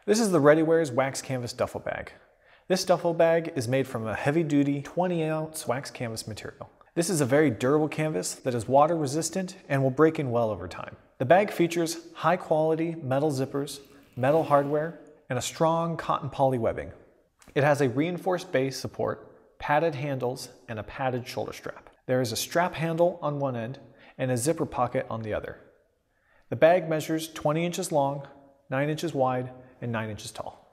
This is the Readywares wax canvas duffel bag. This duffel bag is made from a heavy-duty 20-ounce wax canvas material. This is a very durable canvas that is water resistant and will break in well over time. The bag features high-quality metal zippers, metal hardware, and a strong cotton poly webbing. It has a reinforced base support, padded handles, and a padded shoulder strap. There is a strap handle on one end and a zipper pocket on the other. The bag measures 20 inches long, 9 inches wide, and 9 inches tall.